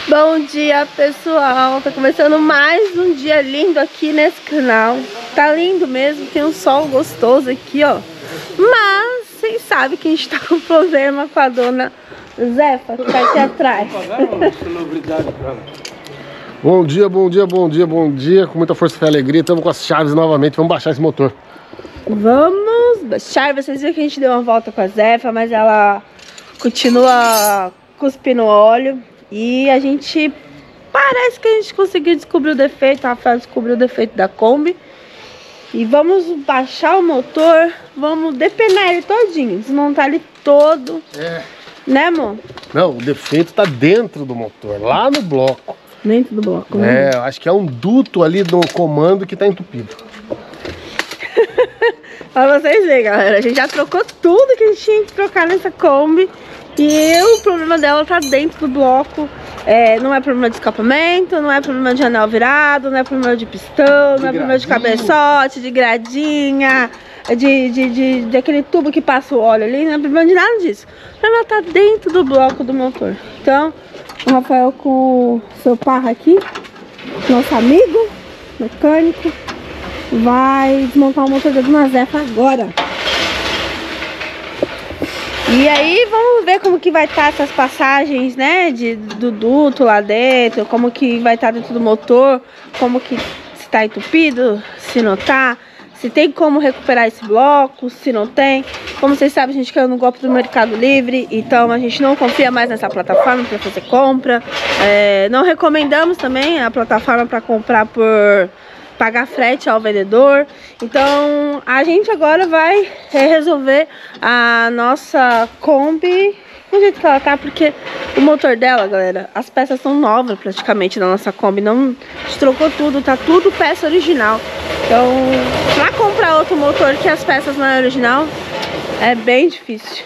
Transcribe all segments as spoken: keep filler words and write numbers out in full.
Bom dia, pessoal, tá começando mais um dia lindo aqui nesse canal. Tá lindo mesmo, tem um sol gostoso aqui, ó. Mas vocês sabem que a gente tá com problema com a dona Zefa, que tá aqui atrás. Bom dia, bom dia, bom dia, bom dia. Com muita força e alegria, estamos com as chaves novamente. Vamos baixar esse motor. Vamos baixar. Vocês viram que a gente deu uma volta com a Zefa, mas ela continua cuspindo óleo. E a gente, parece que a gente conseguiu descobrir o defeito. A Rafael descobriu o defeito da Kombi. E vamos baixar o motor, vamos depenar ele todinho, desmontar ele todo. É. Né, amor? Não, o defeito tá dentro do motor, lá no bloco. Dentro do bloco, né? É, acho que é um duto ali do comando que tá entupido. Pra vocês verem, galera, a gente já trocou tudo que a gente tinha que trocar nessa Kombi. E o problema dela tá dentro do bloco. É, não é problema de escapamento, não é problema de anel virado, não é problema de pistão, de não é problema de cabeçote, de gradinha, de, de, de, de aquele tubo que passa o óleo ali, não é problema de nada disso. O problema tá dentro do bloco do motor. Então, o Rafael com o seu Parra aqui, nosso amigo mecânico, vai desmontar o motor da dona Zefa agora. E aí vamos ver como que vai estar essas passagens, né, de, do duto lá dentro, como que vai estar dentro do motor, como que se tá entupido, se não tá, se tem como recuperar esse bloco, se não tem. Como vocês sabem, a gente caiu no golpe do Mercado Livre, então a gente não confia mais nessa plataforma para fazer compra. É, não recomendamos também a plataforma para comprar por pagar frete ao vendedor. Então a gente agora vai resolver a nossa Kombi do jeito que ela tá, porque o motor dela, galera, as peças são novas praticamente da nossa Kombi. Não, a gente trocou tudo, tá tudo peça original. Então pra comprar outro motor que as peças não é original é bem difícil.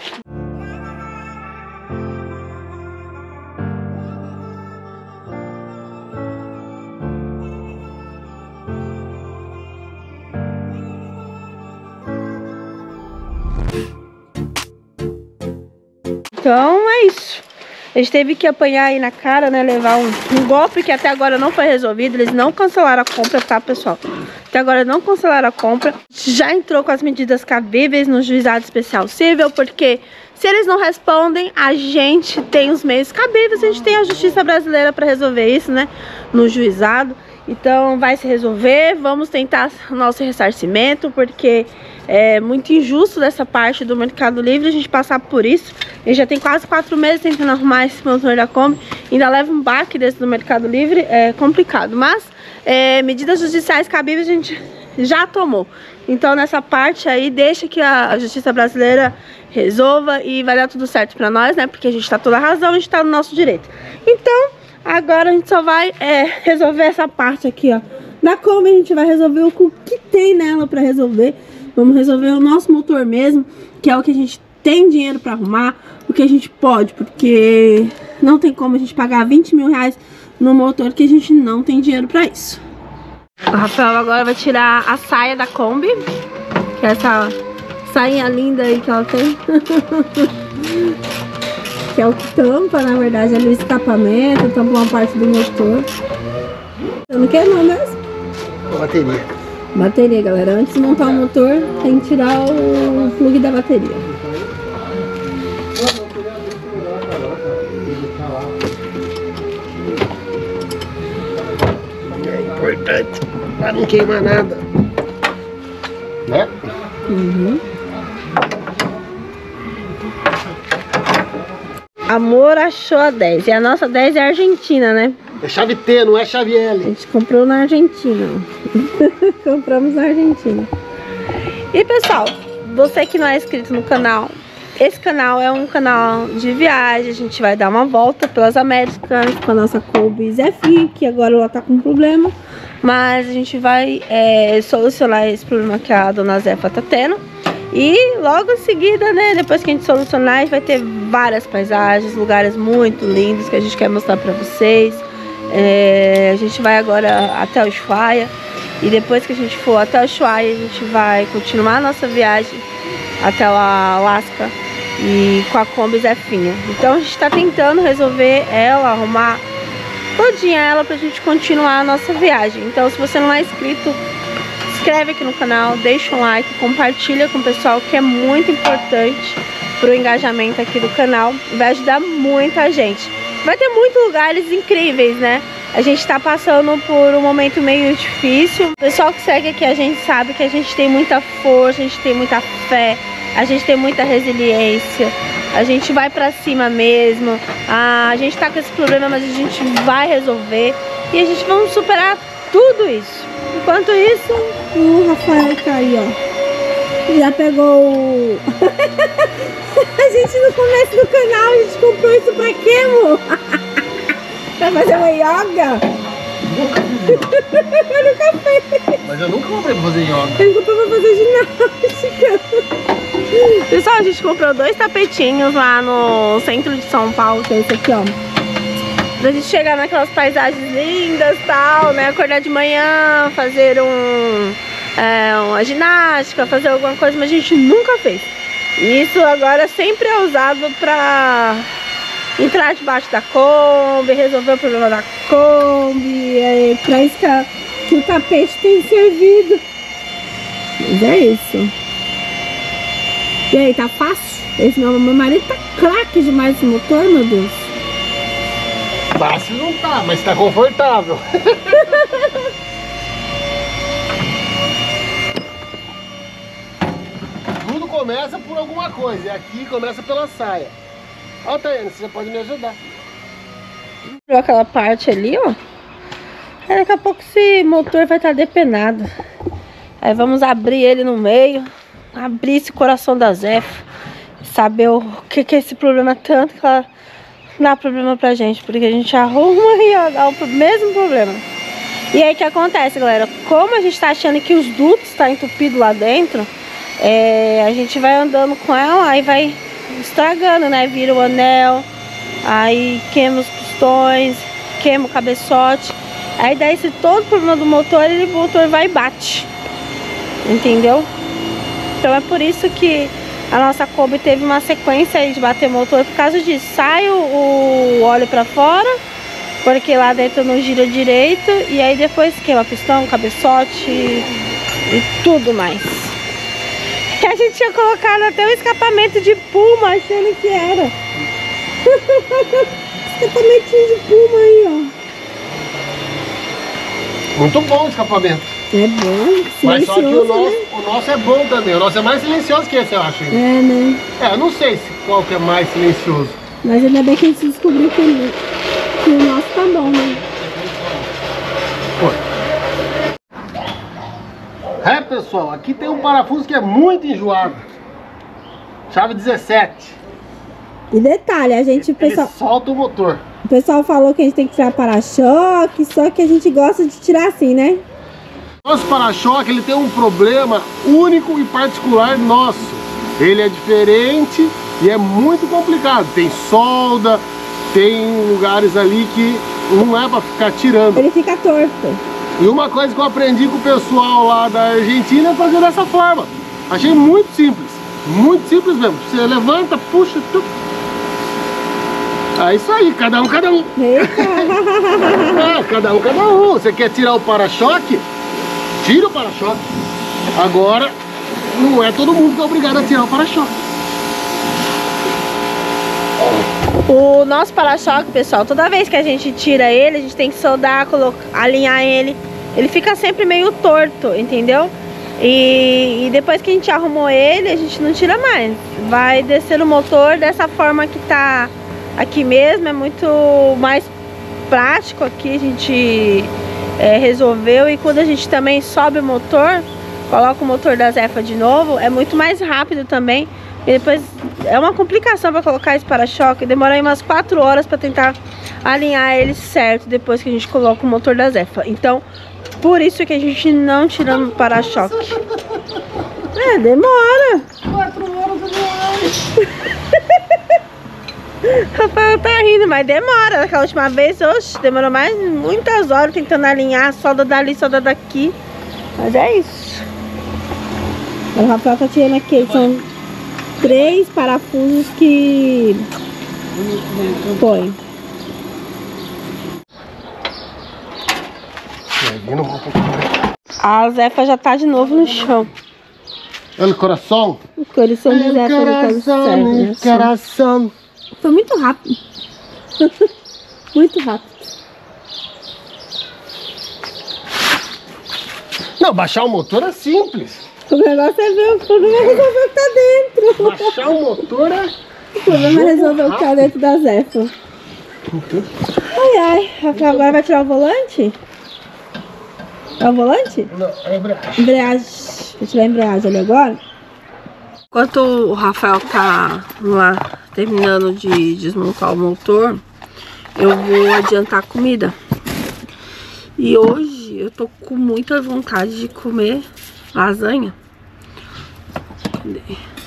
Então é isso. A gente teve que apanhar aí na cara, né? Levar um, um golpe que até agora não foi resolvido. Eles não cancelaram a compra, tá, pessoal? Até agora não cancelaram a compra. Já entrou com as medidas cabíveis no juizado especial civil, porque se eles não respondem, a gente tem os meios cabíveis. A gente tem a justiça brasileira para resolver isso, né? No juizado. Então vai se resolver. Vamos tentar o nosso ressarcimento, porque é muito injusto dessa parte do Mercado Livre a gente passar por isso. A gente já tem quase quatro meses tentando arrumar esse motor da Kombi. Ainda leva um baque desse do Mercado Livre, é complicado. Mas é, medidas judiciais cabíveis a gente já tomou. Então nessa parte aí deixa que a justiça brasileira resolva e vai dar tudo certo pra nós, né? Porque a gente tá toda a razão, a gente tá no nosso direito. Então agora a gente só vai é, resolver essa parte aqui, ó, da Kombi. A gente vai resolver o que tem nela pra resolver. Vamos resolver o nosso motor mesmo, que é o que a gente tem dinheiro pra arrumar, o que a gente pode, porque não tem como a gente pagar vinte mil reais no motor que a gente não tem dinheiro pra isso. O Rafael agora vai tirar a saia da Kombi, que é essa sainha linda aí que ela tem. Que é o que tampa, na verdade, ali o escapamento, tampa uma parte do motor. Eu não quero não mesmo? A bateria. Bateria, galera. Antes de montar o motor, tem que tirar o plug da bateria. É importante, para não queimar nada. Né? Uhum. Amor achou a dez. E a nossa dez é argentina, né? É chave T, não é chave L. A gente comprou na Argentina. Compramos na Argentina. E pessoal, você que não é inscrito no canal, esse canal é um canal de viagem. A gente vai dar uma volta pelas Américas com a nossa Kombi Zefinha, que agora ela tá com problema. Mas a gente vai é, solucionar esse problema que a dona Zefa tá tendo. E logo em seguida, né, depois que a gente solucionar, a gente vai ter várias paisagens, lugares muito lindos que a gente quer mostrar pra vocês. É, a gente vai agora até o Ushuaia. E depois que a gente for até o Ushuaia, a gente vai continuar a nossa viagem até o Alasca e com a Kombi Zefinha. Então a gente está tentando resolver ela, arrumar todinha ela pra gente continuar a nossa viagem. Então se você não é inscrito, se inscreve aqui no canal, deixa um like, compartilha com o pessoal, que é muito importante pro engajamento aqui do canal, vai ajudar muita gente. Vai ter muitos lugares incríveis, né? A gente tá passando por um momento meio difícil. O pessoal que segue aqui a gente sabe que a gente tem muita força, a gente tem muita fé, a gente tem muita resiliência, a gente vai pra cima mesmo. A gente tá com esse problema, mas a gente vai resolver e a gente vai superar tudo isso. Enquanto isso, o Rafael tá aí, ó. Já pegou o... A gente no começo do canal, a gente comprou isso pra quê, amor? Pra fazer uma yoga? Nunca fiz. Eu nunca fiz. Mas eu nunca comprei pra fazer yoga. Eu comprei pra fazer ginástica. Pessoal, a gente comprou dois tapetinhos lá no centro de São Paulo, que é esse aqui, ó. Pra gente chegar naquelas paisagens lindas e tal, né? Acordar de manhã, fazer um, é, uma ginástica, fazer alguma coisa, mas a gente nunca fez. E isso agora sempre é usado pra entrar debaixo da Kombi, resolver o problema da Kombi, é pra isso que, a, que o tapete tem servido. Mas é isso. E aí, tá fácil? Esse meu, meu marido tá craque demais esse motor, meu Deus. Fácil não tá, mas tá confortável. Tudo começa por alguma coisa, e aqui começa pela saia. Ó, Tayane, você pode me ajudar. Aquela parte ali, ó. Aí daqui a pouco esse motor vai estar depenado. Aí vamos abrir ele no meio, abrir esse coração da Zefa, saber o que que é esse problema tanto que ela dá problema pra gente, porque a gente arruma e dá o mesmo problema. E aí o que acontece, galera? Como a gente tá achando que os dutos tá entupido lá dentro, é, a gente vai andando com ela, aí vai estragando, né? Vira o anel, aí queima os pistões, queima o cabeçote. Aí daí se todo problema do motor, ele, o motor vai e bate, entendeu? Então é por isso que a nossa Kombi teve uma sequência aí de bater motor por causa disso. Sai o, o óleo pra fora, porque lá dentro não gira direito, e aí depois queima pistão, cabeçote e, e tudo mais. E a gente tinha colocado até o escapamento de Puma, achando que era. Escapamentinho de Puma aí, ó. Muito bom o escapamento. É bom, mas só que o nosso, né? o nosso é bom também. O nosso é mais silencioso que esse, eu acho. É, né? É, eu não sei se qual que é mais silencioso. Mas ainda bem que a gente descobriu que, que o nosso tá bom, né? Foi. É, pessoal, aqui tem um parafuso que é muito enjoado. Chave dezessete. E detalhe, a gente... O pessoal, ele solta o motor. O pessoal falou que a gente tem que tirar para-choque, só que a gente gosta de tirar assim, né? Nosso para-choque, ele tem um problema único e particular nosso. Ele é diferente e é muito complicado. Tem solda, tem lugares ali que não é para ficar tirando. Ele fica torto. E uma coisa que eu aprendi com o pessoal lá da Argentina é fazer dessa forma. Achei muito simples, muito simples mesmo. Você levanta, puxa, tup. É isso aí, cada um, cada um. É, cada um, cada um. Você quer tirar o para-choque? Tira o para-choque. Agora, não é todo mundo que é obrigado a tirar o para-choque. O nosso para-choque, pessoal, toda vez que a gente tira ele, a gente tem que soldar, colocar, alinhar ele. Ele fica sempre meio torto, entendeu? E, e depois que a gente arrumou ele, a gente não tira mais. Vai descer o motor dessa forma que tá aqui mesmo. É muito mais prático aqui, a gente é, resolveu. E quando a gente também sobe o motor, coloca o motor da Zefa de novo, é muito mais rápido também. E depois é uma complicação para colocar esse para-choque. Demora aí umas quatro horas para tentar alinhar ele certo depois que a gente coloca o motor da Zefa. Então, por isso que a gente não tiramos o para-choque. É, demora. Quatro horas demais. Rafael tá rindo, mas demora. Aquela última vez, oxe, demorou mais muitas horas tentando alinhar a solda dali, solda daqui. Mas é isso. O Rafael tá tirando aqui, são três parafusos que põe. Vai vindo um pouquinho. A Zefa já tá de novo no chão. Olha o coração. O coração do Zefa já tá no chão. Coração. Foi muito rápido. Muito rápido. Não, baixar o motor é simples. O negócio é ver o problema é resolver o que tá dentro. Baixar o motor é... O problema é resolver o que tá dentro da Zefa. Ai, ai. Agora vai tirar o volante? É o volante? Não, é embreagem. Embreagem. Vou tirar a embreagem ali agora. Enquanto o Rafael tá lá terminando de desmontar o motor, eu vou adiantar a comida. E hoje eu tô com muita vontade de comer lasanha. Cadê?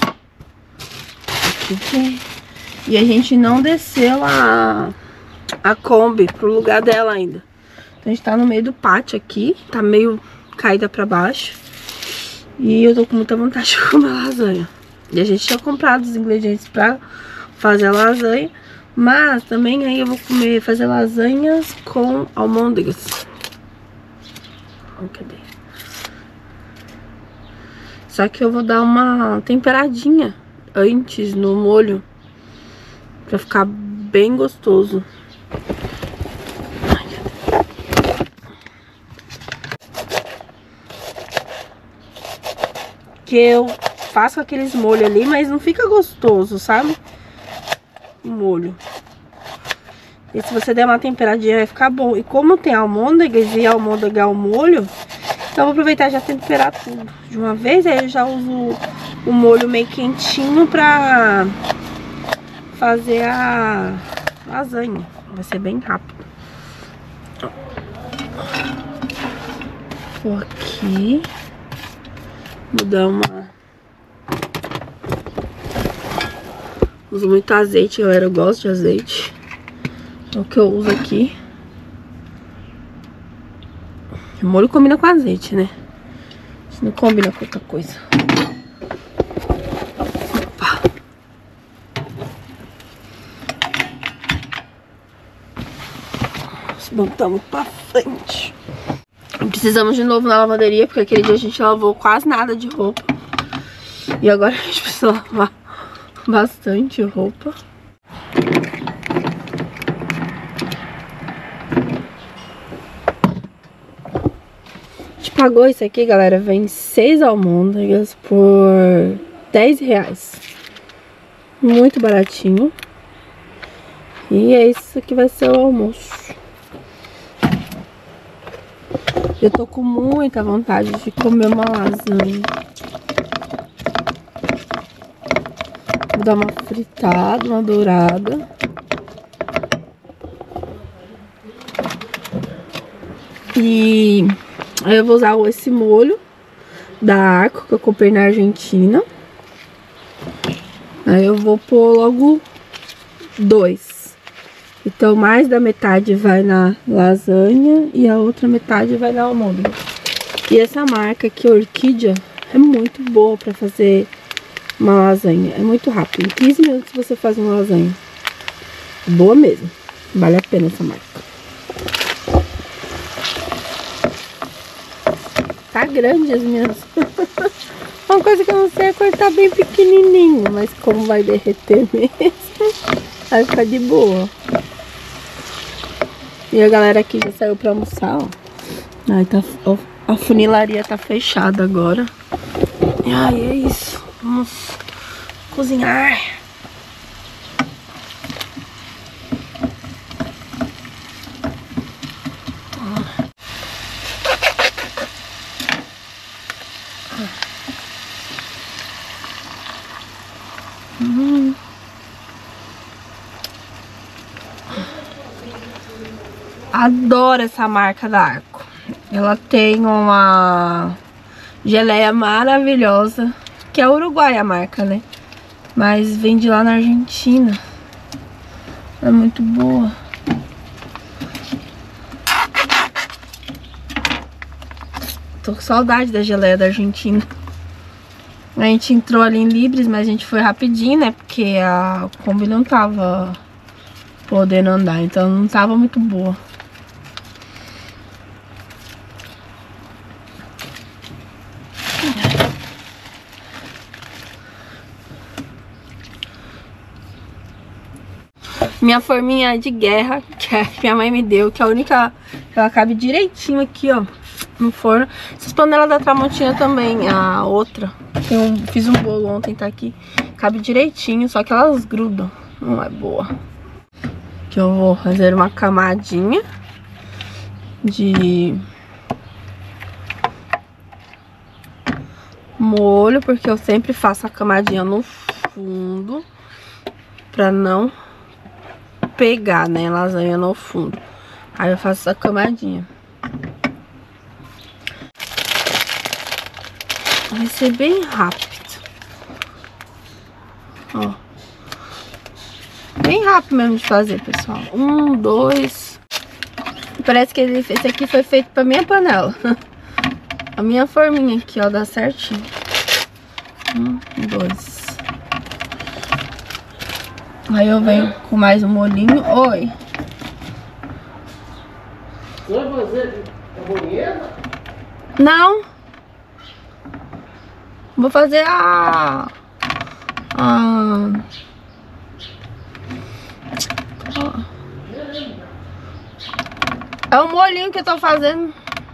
Aqui. E a gente não desceu a, a Kombi pro lugar dela ainda. Então a gente tá no meio do pátio aqui, tá meio caída pra baixo. E eu tô com muita vontade de comer lasanha. E a gente tinha comprado os ingredientes pra fazer a lasanha. Mas também aí eu vou comer, fazer lasanhas com almôndegas. Cadê? Só que eu vou dar uma temperadinha antes no molho, pra ficar bem gostoso. Ai, que eu faço aqueles molhos ali, mas não fica gostoso, sabe? O molho. E se você der uma temperadinha vai ficar bom. E como tem almôndegas e almôndega é o molho, então eu vou aproveitar e já temperar tudo de uma vez. Aí eu já uso o molho meio quentinho pra fazer a lasanha. Vai ser bem rápido. Vou aqui. Vou dar uma... Uso muito azeite, galera. Eu gosto de azeite. É o que eu uso aqui. O molho combina com azeite, né? Isso não combina com outra coisa. Opa. Botamos pra frente. Precisamos de novo na lavanderia, porque aquele dia a gente lavou quase nada de roupa. E agora a gente precisa lavar bastante roupa. A gente pagou isso aqui, galera. Vem seis almôndegas por dez reais. Muito baratinho. E é isso que vai ser o almoço. Eu tô com muita vontade de comer uma lasanha. Vou dar uma fritada, uma dourada. E aí eu vou usar esse molho da Arco que eu comprei na Argentina. Aí eu vou pôr logo dois. Então mais da metade vai na lasanha e a outra metade vai na almôndega. E essa marca aqui, Orquídea, é muito boa pra fazer uma lasanha. É muito rápido. Em quinze minutos você faz uma lasanha. Boa mesmo. Vale a pena essa marca. Tá grande as minhas. Uma coisa que eu não sei é cortar bem pequenininho. Mas como vai derreter mesmo, vai ficar de boa. E a galera aqui já saiu pra almoçar, ó. Aí tá, ó, a funilaria tá fechada agora. E aí é isso. Vamos cozinhar. Hum. Adoro essa marca da Arco. Ela tem uma geleia maravilhosa, que é Uruguai a marca, né? Mas vende lá na Argentina. É muito boa. Tô com saudade da geleia da Argentina. A gente entrou ali em Libres, mas a gente foi rapidinho, né? Porque a Kombi não tava podendo andar, então não tava muito boa. Minha forminha de guerra, que a minha mãe me deu, que é a única que ela cabe direitinho aqui, ó, no forno. Essas panelas da Tramontina também, a outra, eu fiz um bolo ontem, tá aqui, cabe direitinho, só que elas grudam, não é boa. Aqui eu vou fazer uma camadinha de molho, porque eu sempre faço a camadinha no fundo, pra não pegar, né, lasanha no fundo. Aí eu faço essa camadinha. Vai ser bem rápido. Ó. Bem rápido mesmo de fazer, pessoal. Um, dois. Parece que esse aqui foi feito pra minha panela. A minha forminha aqui, ó, dá certinho. Um, dois. Aí eu venho com mais um molhinho. Oi. Você vai fazer a bolonhesa? Não. Vou fazer a... a... É o molhinho que eu tô fazendo.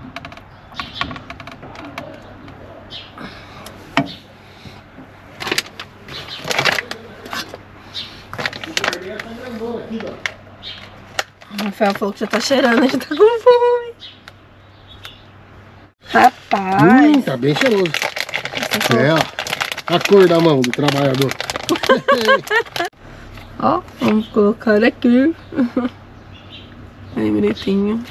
O Rafael falou que já tá cheirando, já tá com fome. Rapaz. Hum, tá bem cheiroso. É, ó. A cor da mão do trabalhador. Ó, vamos colocar aqui. Bem bonitinho.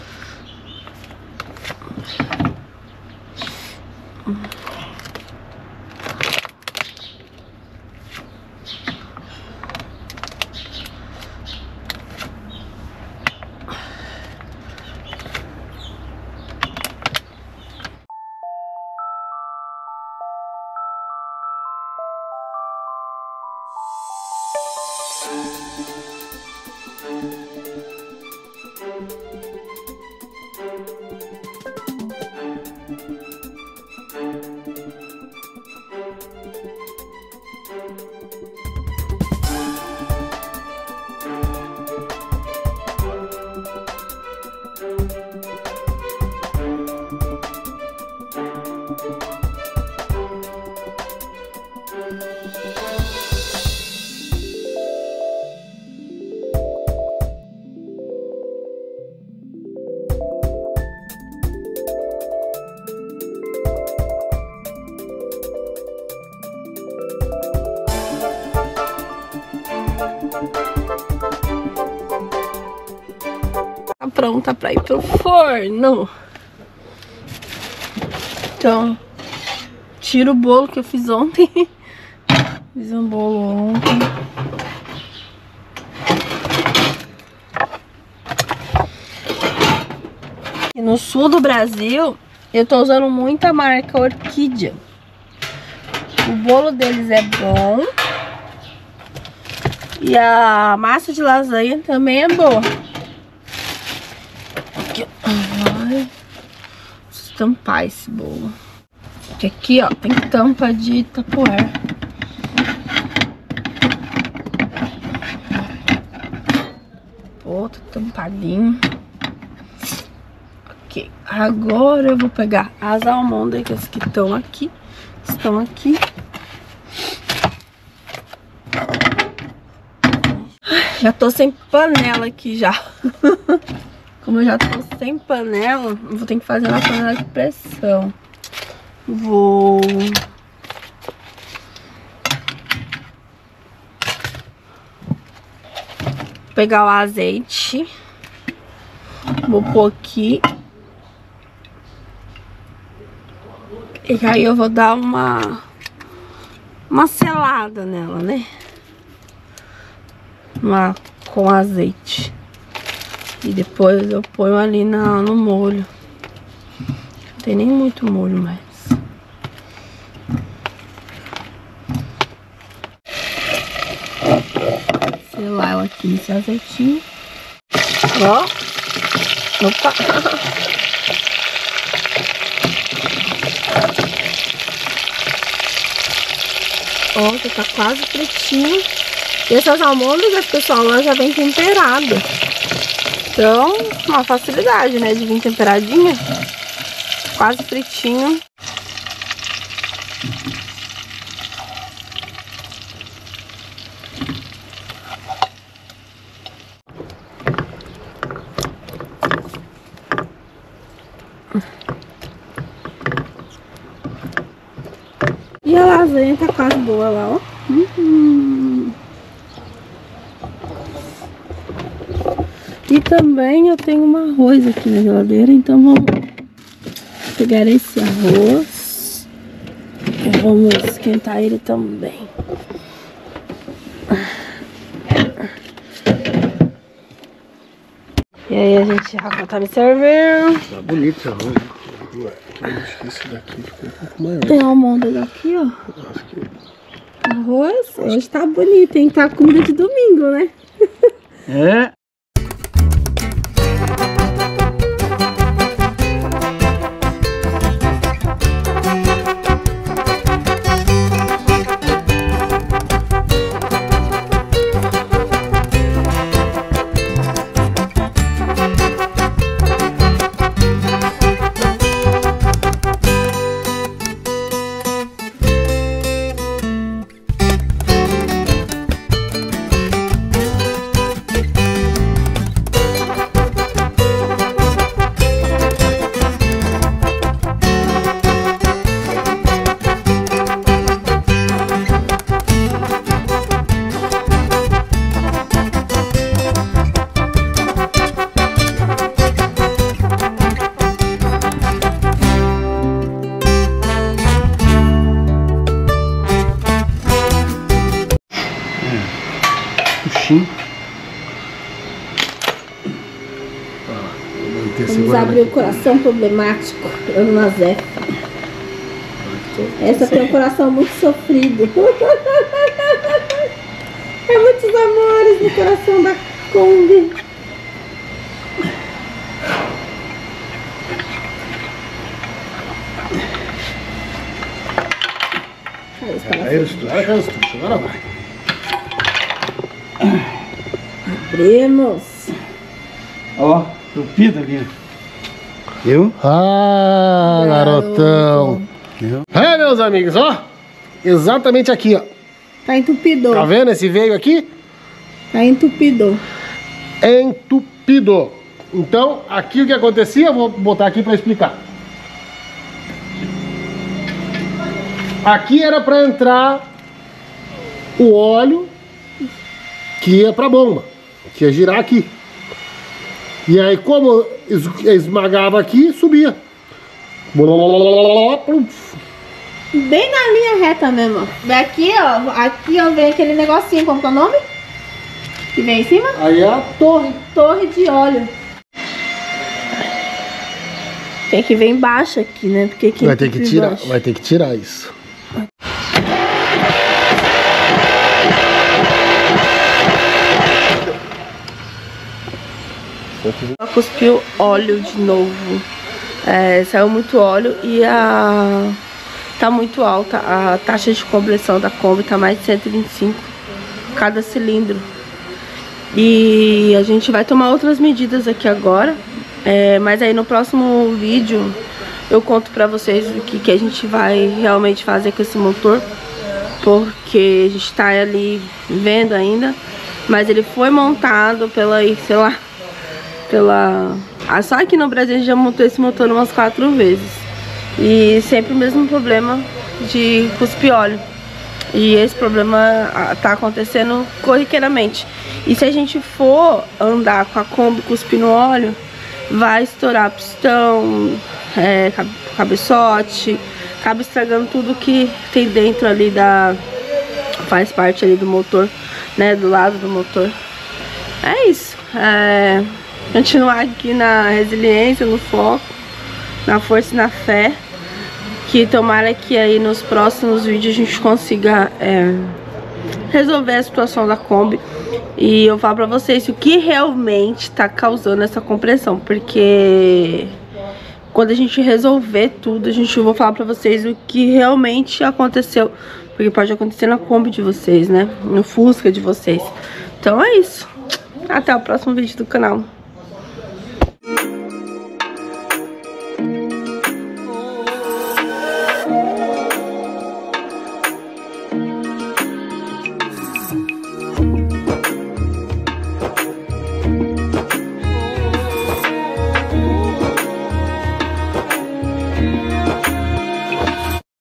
Tá pronta pra ir pro forno. Então, tiro o bolo que eu fiz ontem. Fiz um bolo ontem. E no sul do Brasil, eu tô usando muita marca Orquídea. O bolo deles é bom. E a massa de lasanha também é boa. Aqui, vai estampar esse bolo. Porque aqui, ó, tem tampa de tapoer. Outro tampadinho. Ok, agora eu vou pegar as almôndegas que estão aqui. Estão aqui. Já tô sem panela aqui já. Como eu já tô sem panela, eu vou ter que fazer uma panela de pressão. Vou... pegar o azeite. Vou pôr aqui. E aí eu vou dar uma... uma selada nela, né? Uma, com azeite. E depois eu ponho ali na, no molho. Não tem nem muito molho mais. Selar ela aqui nesse azeitinho. Ó. Opa. Ó, já tá quase pretinho. E essas almôndegas, pessoal, ela já vem temperada. Então, uma facilidade, né, de vir temperadinha. Quase fritinho. E a lasanha tá quase boa lá, ó. Uhum. E também eu tenho um arroz aqui na geladeira, então vamos pegar esse arroz e vamos esquentar ele também. E aí a gente já tá me servindo. Tá bonito esse arroz. Acho que esse daqui ficou um pouco maior. Tem uma almôndega aqui, ó. Acho que... Arroz, hoje tá bonito, hein? Tá comida de domingo, né? É. Vamos abrir o coração problemático, Ana Zé. Essa tem um coração muito sofrido. É muitos amores no coração da Kombi. Agora vai. Abrimos. Ó, tupido aqui. Viu? Ah, garotão. Viu? É, meus amigos, ó. Exatamente aqui, ó. Tá entupido. Tá vendo esse veio aqui? Tá entupido. Entupido. Então, aqui o que acontecia, eu vou botar aqui pra explicar. Aqui era pra entrar o óleo que ia pra bomba, que ia girar aqui. E aí, como esmagava aqui, subia. Bem na linha reta mesmo. Aqui, ó. Aqui, ó, vem aquele negocinho, como que é o nome? Que vem em cima? Aí é a torre. Torre de óleo. Tem que ver embaixo aqui, né? Porque aqui vai ter que tirar, embaixo. vai ter que tirar isso. Cuspiu óleo de novo. É, saiu muito óleo e a tá muito alta a taxa de compressão da Kombi, tá mais de cento e vinte e cinco cada cilindro. E a gente vai tomar outras medidas aqui agora, é, mas aí no próximo vídeo eu conto pra vocês o que, que a gente vai realmente fazer com esse motor, porque a gente tá ali vendo ainda, mas ele foi montado pela, sei lá, pela... Ah, só aqui no Brasil a gente já montou esse motor umas quatro vezes. E sempre o mesmo problema de cuspir óleo. E esse problema tá acontecendo corriqueiramente. E se a gente for andar com a Kombi cuspindo óleo, vai estourar pistão, é, cabeçote, acaba estragando tudo que tem dentro ali da... faz parte ali do motor, né, do lado do motor. É isso. É... Continuar aqui na resiliência, no foco, na força e na fé. Que tomara que aí nos próximos vídeos a gente consiga é, resolver a situação da Kombi. E eu falo pra vocês o que realmente tá causando essa compressão. Porque quando a gente resolver tudo, a gente vai falar pra vocês o que realmente aconteceu. Porque pode acontecer na Kombi de vocês, né? No Fusca de vocês. Então é isso. Até o próximo vídeo do canal.